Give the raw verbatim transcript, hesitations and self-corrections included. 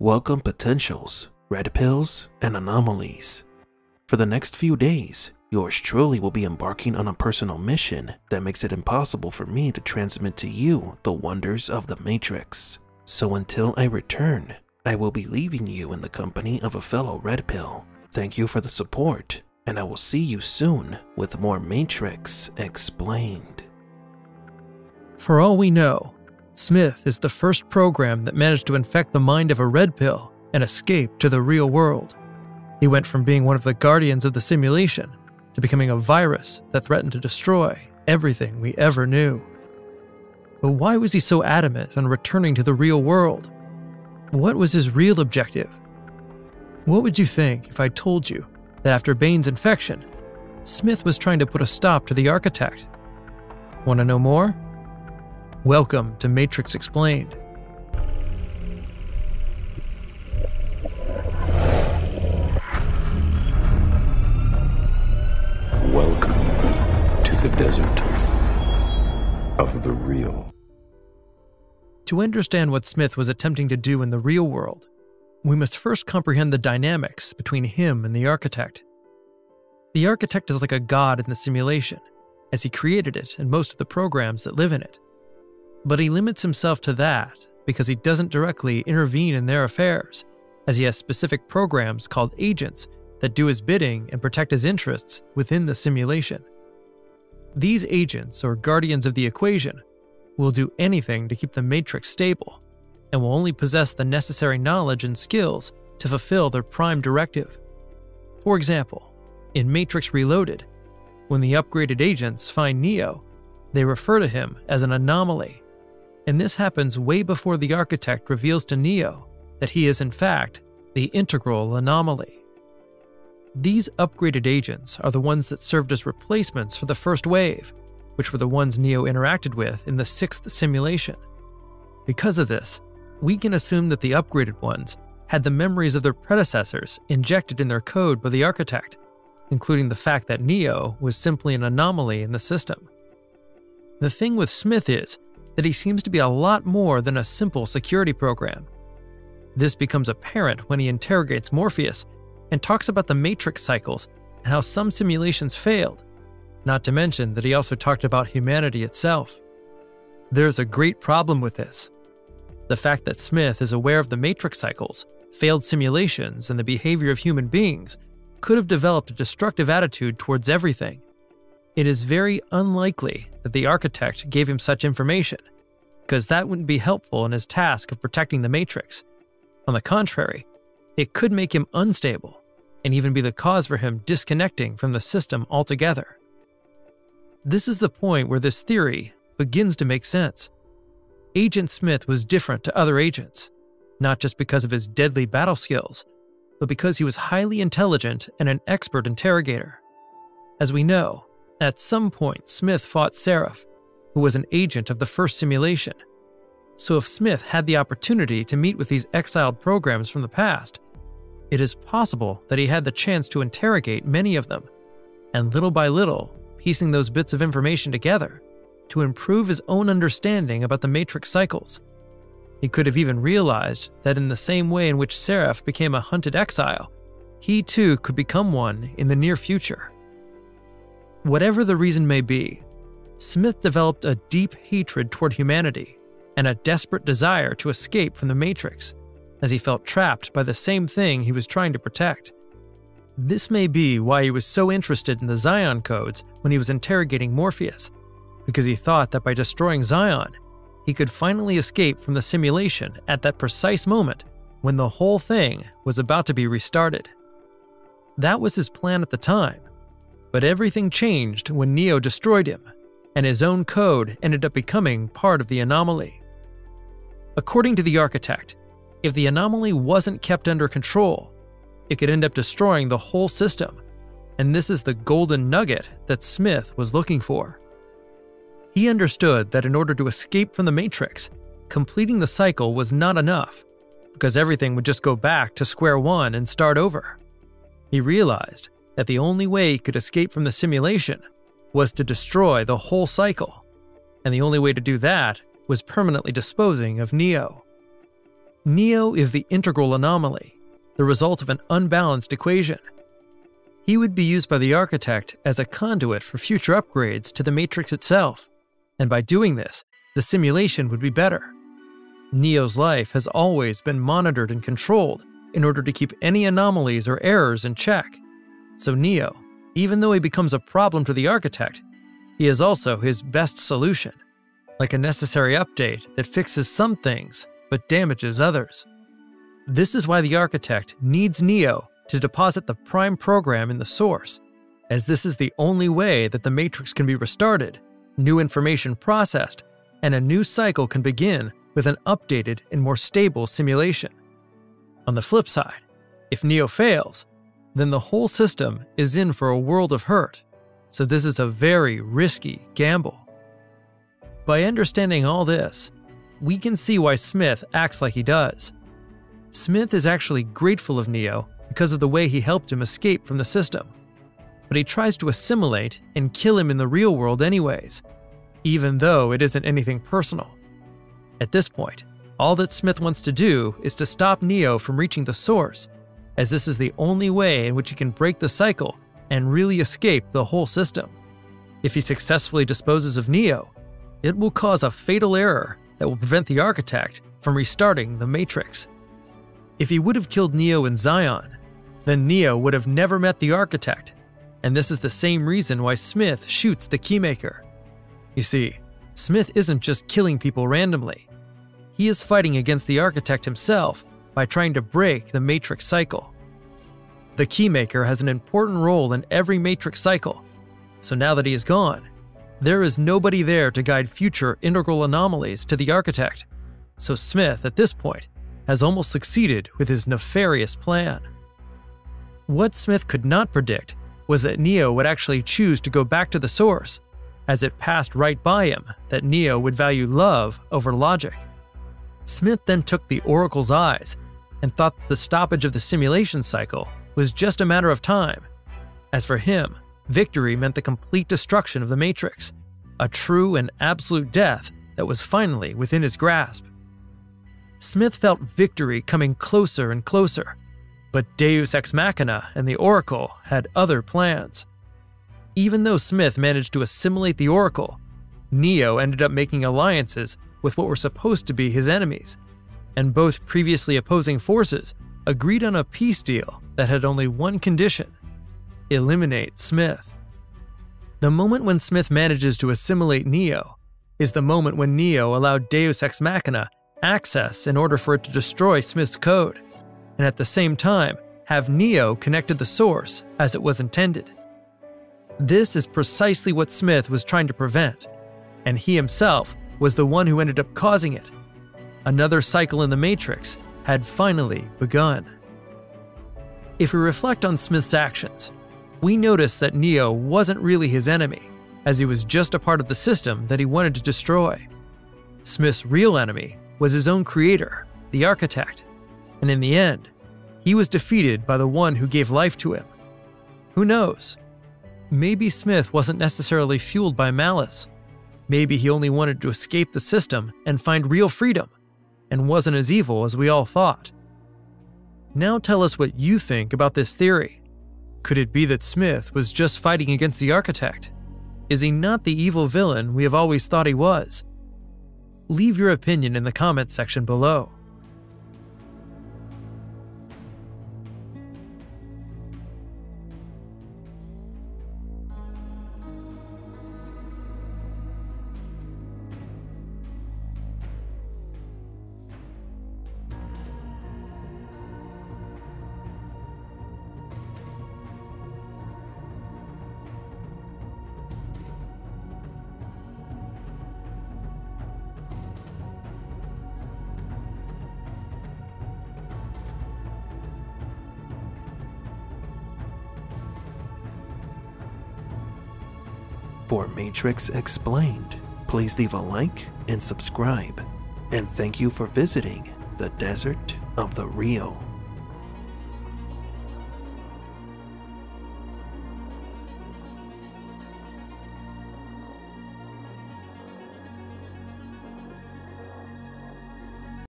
Welcome potentials, red pills, and anomalies. For the next few days, yours truly will be embarking on a personal mission that makes it impossible for me to transmit to you the wonders of the Matrix. So until I return, I will be leaving you in the company of a fellow red pill. Thank you for the support, and I will see you soon with more Matrix Explained. For all we know, Smith is the first program that managed to infect the mind of a red pill and escape to the real world. He went from being one of the guardians of the simulation to becoming a virus that threatened to destroy everything we ever knew. But why was he so adamant on returning to the real world? What was his real objective? What would you think if I told you that after Bane's infection, Smith was trying to put a stop to the Architect? Want to know more? Welcome to Matrix Explained. Welcome to the desert of the real. To understand what Smith was attempting to do in the real world, we must first comprehend the dynamics between him and the Architect. The Architect is like a god in the simulation, as he created it and most of the programs that live in it. But he limits himself to that because he doesn't directly intervene in their affairs, as he has specific programs called agents that do his bidding and protect his interests within the simulation. These agents, or guardians of the equation, will do anything to keep the Matrix stable, and will only possess the necessary knowledge and skills to fulfill their prime directive. For example, in Matrix Reloaded, when the upgraded agents find Neo, they refer to him as an anomaly. And this happens way before the Architect reveals to Neo that he is in fact the integral anomaly. These upgraded agents are the ones that served as replacements for the first wave, which were the ones Neo interacted with in the sixth simulation. Because of this, we can assume that the upgraded ones had the memories of their predecessors injected in their code by the Architect, including the fact that Neo was simply an anomaly in the system. The thing with Smith is that he seems to be a lot more than a simple security program. This becomes apparent when he interrogates Morpheus and talks about the Matrix cycles and how some simulations failed, not to mention that he also talked about humanity itself. There's a great problem with this. The fact that Smith is aware of the Matrix cycles, failed simulations, and the behavior of human beings could have developed a destructive attitude towards everything. It is very unlikely that the Architect gave him such information, because that wouldn't be helpful in his task of protecting the Matrix. On the contrary, it could make him unstable, and even be the cause for him disconnecting from the system altogether. This is the point where this theory begins to make sense. Agent Smith was different to other agents, not just because of his deadly battle skills, but because he was highly intelligent and an expert interrogator. As we know, at some point Smith fought Seraph, who was an agent of the first simulation. So if Smith had the opportunity to meet with these exiled programs from the past, it is possible that he had the chance to interrogate many of them, and little by little, piecing those bits of information together to improve his own understanding about the Matrix cycles. He could have even realized that in the same way in which Seraph became a hunted exile, he too could become one in the near future. Whatever the reason may be, Smith developed a deep hatred toward humanity and a desperate desire to escape from the Matrix, as he felt trapped by the same thing he was trying to protect. This may be why he was so interested in the Zion codes when he was interrogating Morpheus, because he thought that by destroying Zion, he could finally escape from the simulation at that precise moment when the whole thing was about to be restarted. That was his plan at the time, but everything changed when Neo destroyed him, and his own code ended up becoming part of the anomaly. According to the Architect, if the anomaly wasn't kept under control, it could end up destroying the whole system, and this is the golden nugget that Smith was looking for. He understood that in order to escape from the Matrix, completing the cycle was not enough, because everything would just go back to square one and start over. He realized that the only way he could escape from the simulation was to destroy the whole cycle, and the only way to do that was permanently disposing of Neo. Neo is the integral anomaly, the result of an unbalanced equation. He would be used by the architect as a conduit for future upgrades to the Matrix itself, and by doing this, the simulation would be better. Neo's life has always been monitored and controlled in order to keep any anomalies or errors in check. So Neo, even though he becomes a problem to the architect, he is also his best solution, like a necessary update that fixes some things but damages others. This is why the architect needs Neo to deposit the prime program in the source, as this is the only way that the Matrix can be restarted, new information processed, and a new cycle can begin with an updated and more stable simulation. On the flip side, if Neo fails, then the whole system is in for a world of hurt, so this is a very risky gamble. By understanding all this, we can see why Smith acts like he does. Smith is actually grateful of Neo because of the way he helped him escape from the system, but he tries to assimilate and kill him in the real world anyways, even though it isn't anything personal. At this point, all that Smith wants to do is to stop Neo from reaching the source, as this is the only way in which he can break the cycle and really escape the whole system. If he successfully disposes of Neo, it will cause a fatal error that will prevent the architect from restarting the Matrix. If he would have killed Neo in Zion, then Neo would have never met the architect, and this is the same reason why Smith shoots the Keymaker. You see, Smith isn't just killing people randomly. He is fighting against the architect himself by trying to break the Matrix cycle. The Keymaker has an important role in every Matrix cycle, so now that he is gone, there is nobody there to guide future integral anomalies to the architect, so Smith, at this point, has almost succeeded with his nefarious plan. What Smith could not predict was that Neo would actually choose to go back to the source, as it passed right by him that Neo would value love over logic. Smith then took the Oracle's eyes and thought that the stoppage of the simulation cycle was just a matter of time. As for him, victory meant the complete destruction of the Matrix, a true and absolute death that was finally within his grasp. Smith felt victory coming closer and closer, but Deus Ex Machina and the Oracle had other plans. Even though Smith managed to assimilate the Oracle, Neo ended up making alliances with what were supposed to be his enemies, and both previously opposing forces agreed on a peace deal that had only one condition: eliminate Smith. The moment when Smith manages to assimilate Neo is the moment when Neo allowed Deus Ex Machina access in order for it to destroy Smith's code, and at the same time have Neo connected the source as it was intended. This is precisely what Smith was trying to prevent, and he himself was the one who ended up causing it. Another cycle in the Matrix had finally begun. If we reflect on Smith's actions, we notice that Neo wasn't really his enemy, as he was just a part of the system that he wanted to destroy. Smith's real enemy was his own creator, the architect, and in the end, he was defeated by the one who gave life to him. Who knows? Maybe Smith wasn't necessarily fueled by malice. Maybe he only wanted to escape the system and find real freedom, and wasn't as evil as we all thought. Now tell us what you think about this theory. Could it be that Smith was just fighting against the architect? Is he not the evil villain we have always thought he was? Leave your opinion in the comments section below. For Matrix Explained, please leave a like and subscribe. And thank you for visiting the Desert of the Real.